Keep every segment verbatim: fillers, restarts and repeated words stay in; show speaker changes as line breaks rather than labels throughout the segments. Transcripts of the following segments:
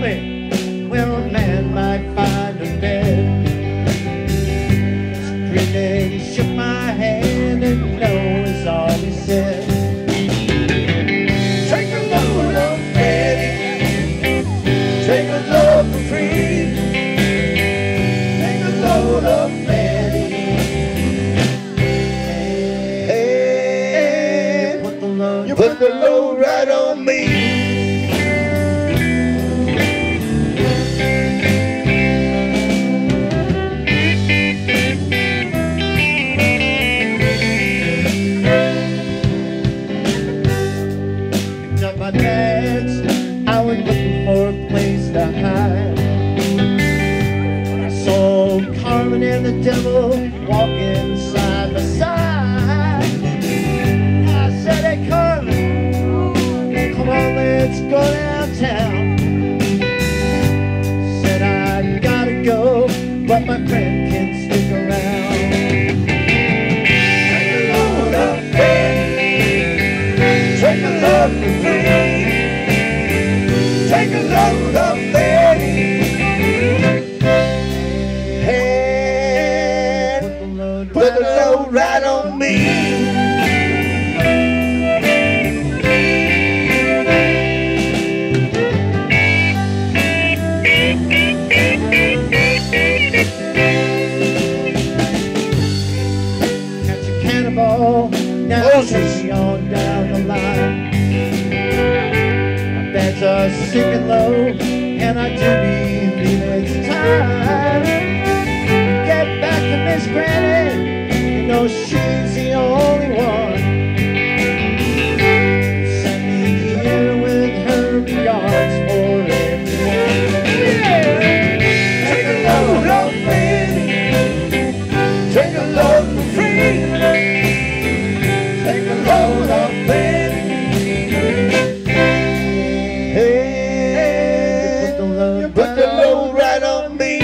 me where a man might find a bed. Screaming, he shook my hand and no is all he said. Take a load of Betty, take a load for free. Take a load of Betty. Hey, put the load, you put the load right on me. My dad's, I was looking for a place to hide. I saw Carmen and the devil walking side by side. I said, hey Carmen, come on, let's go downtown. Said I gotta go, but my friend can stick around. Take a load of Betty, take a load for free. Take a load of Betty. Hey, put the load, put the load right on me. Catch a cannonball, now take me on down the line. Beds are sinking low, and I do believe it's time. Get back to Miss Granny, you know she's the only one. Send me here with her regards for everyone. Yeah. Take a load of Betty, take a load for free. Take a load of Betty. Put the load right on me.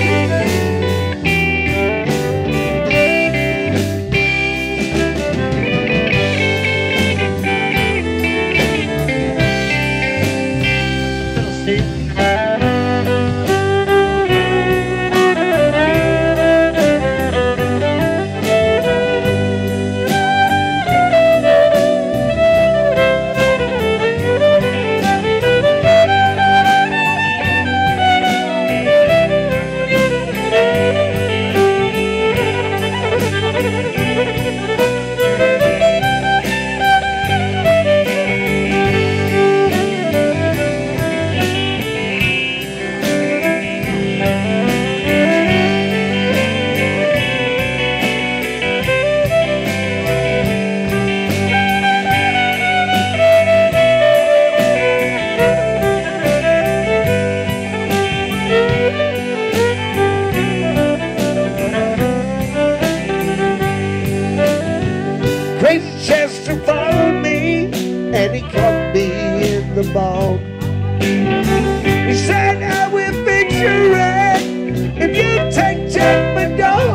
Crazy Chester followed me, and he caught me in the bog. He said, I will fix you right if you take Jack my dog.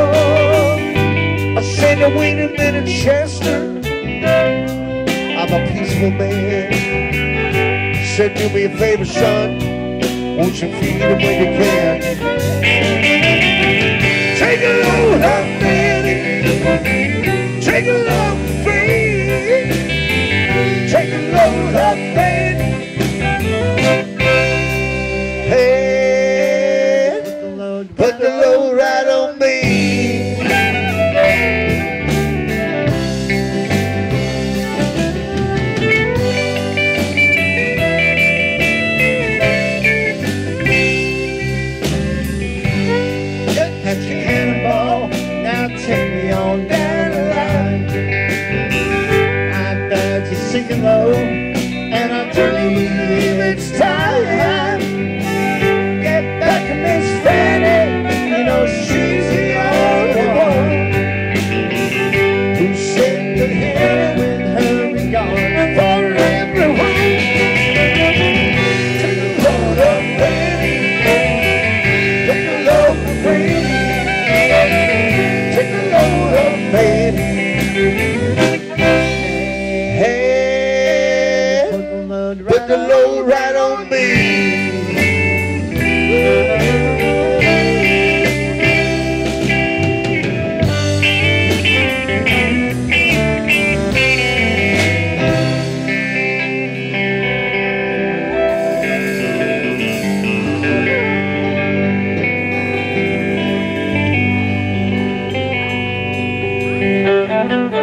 I said, now wait a minute, Chester, I'm a peaceful man. Said, do me a favor, son, won't you feed him when you can? Take a load of Betty, take a load free. Take a load of Betty. Hey, put the load, put the load right on me. Catch a cannonball, now take me on down the line. Thank you.